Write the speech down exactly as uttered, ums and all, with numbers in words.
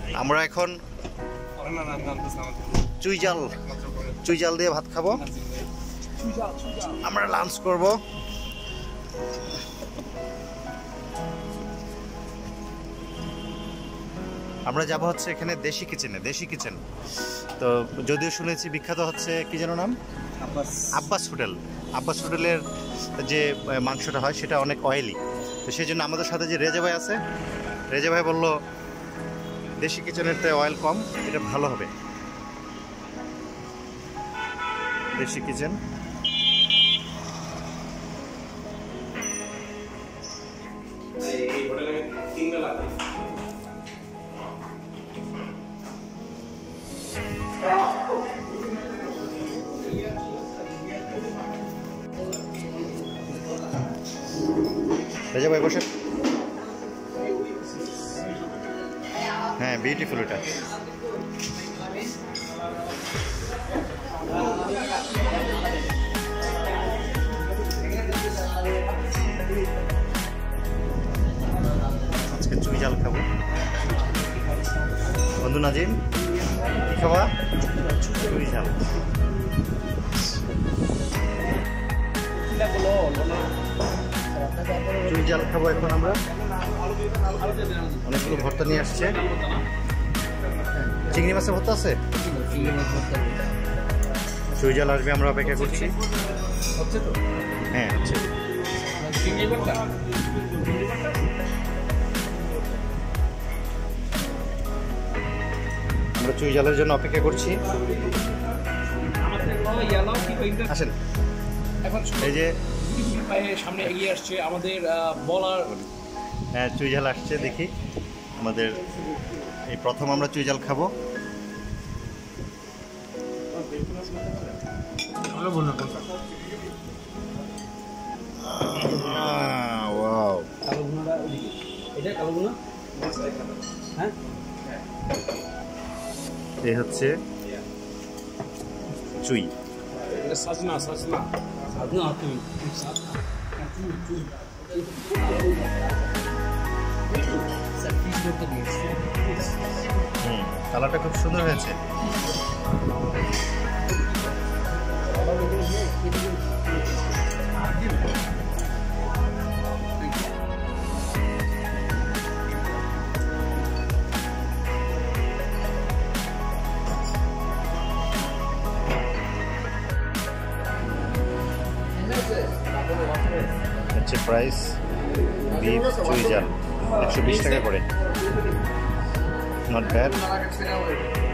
আমরা এখন চুই জাল চুই জাল দিয়ে ভাত খাবো। আমরা লাঞ্চ করব। আমরা যাব হচ্ছে এখানে দেশি কিচেনে, দেশি কিচেন। তো যদিও শুনেছি বিখ্যাত হচ্ছে কি যেন নাম, আব্বাস আব্বাস হোটেল। আব্বাস হোটেলের যে মাংসটা হয় সেটা অনেক অয়েলি। তো সেই জন্য আমাদের সাথে যে রেজা ভাই আছে, রেজা ভাই বললো দেশি কিচেনেরতে অয়েল কম, এটা ভালো হবে। দেশি কিচেন রেজা ভাই বসে। হ্যাঁ, বিউটিফুল এটা। আজকে চুই জাল খাবো। বন্ধু নাজিম কি খাবা? চুই জাল। চুই জাল খাবো এখন আমরা। অনেকগুলো ভর্তা নিয়ে আসছে। চিংড়ি মাছের ভর্তা আছে। চুই জাল আসবে, আমরা অপেক্ষা করছি। হ্যাঁ হচ্ছে। আমরা চুই জালের জন্য অপেক্ষা করছি। আসেন। এই যে সামনে এগিয়ে আসছে আমাদের বলার। হ্যাঁ, চুই জাল আসছে, দেখি। আমাদের এই প্রথম আমরা চুই জাল খাবো। এই হচ্ছে চুই। সাজনা সাজনা সাজনা তুমি হুম, কালারটা খুব সুন্দর হয়েছে। হচ্ছে প্রাইস বিফ চুই জাল একশো বিশ টাকা করে। Not bad.